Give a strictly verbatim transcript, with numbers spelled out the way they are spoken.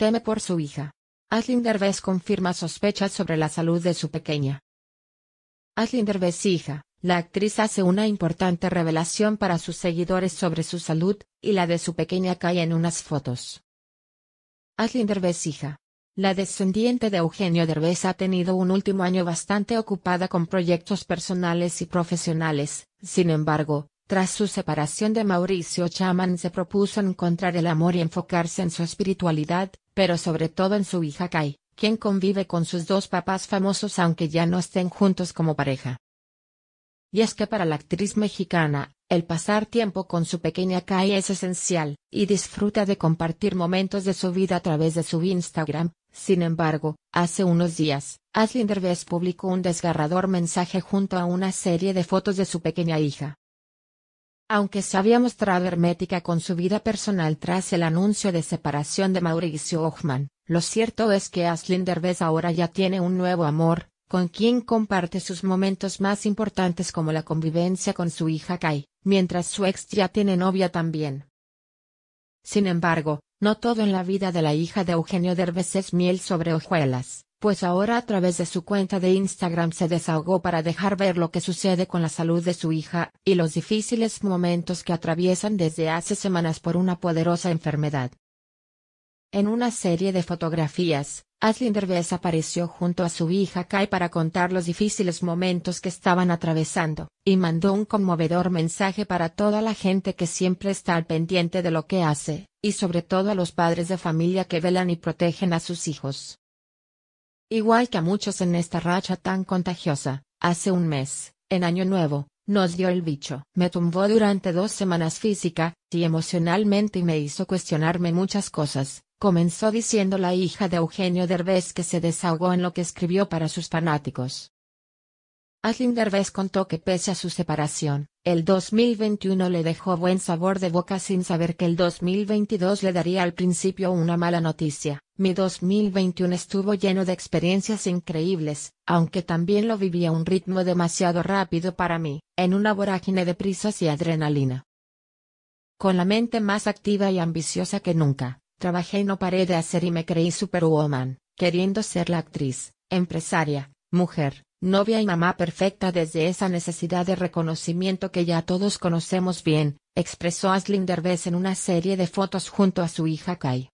Teme por su hija. Aislinn Derbez confirma sospechas sobre la salud de su pequeña. Aislinn Derbez hija, la actriz hace una importante revelación para sus seguidores sobre su salud, y la de su pequeña Kai en unas fotos. Aislinn Derbez hija. La descendiente de Eugenio Derbez ha tenido un último año bastante ocupada con proyectos personales y profesionales. Sin embargo, tras su separación de Mauricio Chaman se propuso encontrar el amor y enfocarse en su espiritualidad, pero sobre todo en su hija Kai, quien convive con sus dos papás famosos aunque ya no estén juntos como pareja. Y es que para la actriz mexicana, el pasar tiempo con su pequeña Kai es esencial, y disfruta de compartir momentos de su vida a través de su Instagram. Sin embargo, hace unos días, Aislinn Derbez publicó un desgarrador mensaje junto a una serie de fotos de su pequeña hija. Aunque se había mostrado hermética con su vida personal tras el anuncio de separación de Mauricio Ochman, lo cierto es que Aislinn Derbez ahora ya tiene un nuevo amor, con quien comparte sus momentos más importantes como la convivencia con su hija Kai, mientras su ex ya tiene novia también. Sin embargo, no todo en la vida de la hija de Eugenio Derbez es miel sobre hojuelas, pues ahora a través de su cuenta de Instagram se desahogó para dejar ver lo que sucede con la salud de su hija, y los difíciles momentos que atraviesan desde hace semanas por una poderosa enfermedad. En una serie de fotografías, Aislinn Derbez apareció junto a su hija Kai para contar los difíciles momentos que estaban atravesando, y mandó un conmovedor mensaje para toda la gente que siempre está al pendiente de lo que hace, y sobre todo a los padres de familia que velan y protegen a sus hijos. Igual que a muchos en esta racha tan contagiosa, hace un mes, en Año Nuevo, nos dio el bicho. Me tumbó durante dos semanas física y emocionalmente y me hizo cuestionarme muchas cosas, comenzó diciendo la hija de Eugenio Derbez, que se desahogó en lo que escribió para sus fanáticos. Aislinn Derbez contó que pese a su separación, el dos mil veintiuno le dejó buen sabor de boca sin saber que el dos mil veintidós le daría al principio una mala noticia. Mi dos mil veintiuno estuvo lleno de experiencias increíbles, aunque también lo viví a un ritmo demasiado rápido para mí, en una vorágine de prisas y adrenalina. Con la mente más activa y ambiciosa que nunca, trabajé y no paré de hacer y me creí superwoman, queriendo ser la actriz, empresaria, mujer, novia y mamá perfecta desde esa necesidad de reconocimiento que ya todos conocemos bien, expresó Aislinn Derbez en una serie de fotos junto a su hija Kai.